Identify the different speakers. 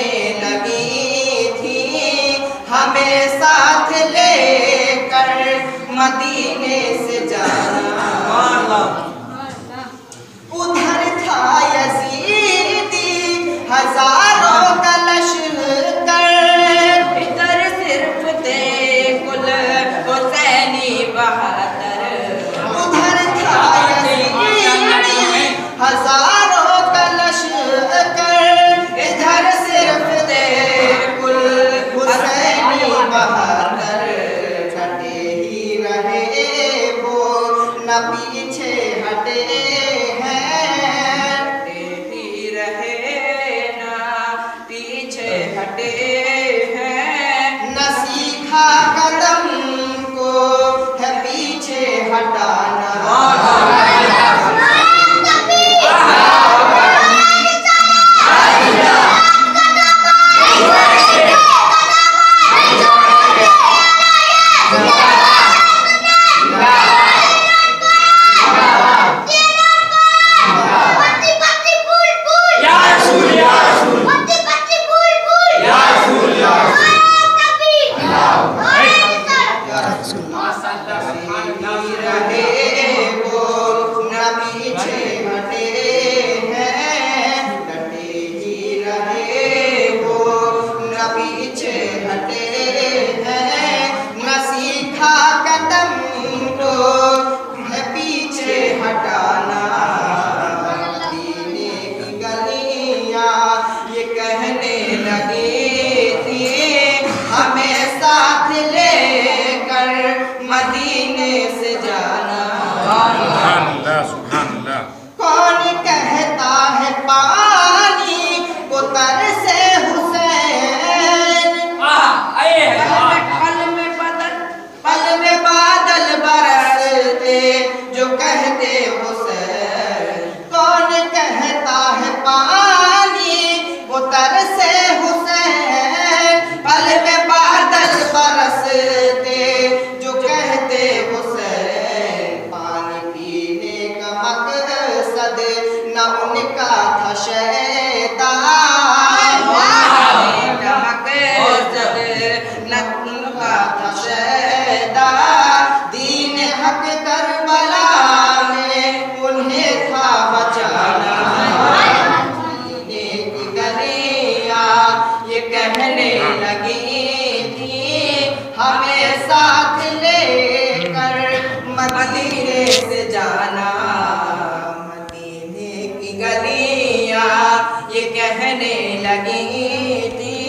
Speaker 1: लगी थी हमें साथ लेकर मदीने से जाना। उधर था यजीदी हजारों का लश्कर,
Speaker 2: इधर सिर्फ थे कुल हुसैनी बहादुर।
Speaker 1: उधर था यजीदी हजारों का लश्कर, इधर सिर्फ थे कुल हुसैनी बहादुर। डटे ही रहे वो न पीछे हटे हैं,
Speaker 2: डटे ही रहे ना पीछे हटे हैं।
Speaker 1: न सीखा कदम को है पीछे हटाना। मदीने से जाना। कौन कहता है पानी को तरसे हुसैन, पल में बादल बरसते जो कहते हुसैन। कौन कहता है पानी को तरसे हुसैन, पल में बादल बरसते जो कहते हुसैन। पानी पीने का मकसद न उनका था शैतान,
Speaker 2: का मकसद न उनका था
Speaker 1: शैतान। दीन हक करबला में उन्हें था बचाना। मदीने की गलियां ये कहने लगी थी हमें साथ लेकर मदीने से जाना। मदीने की गलियां ये कहने लगी थी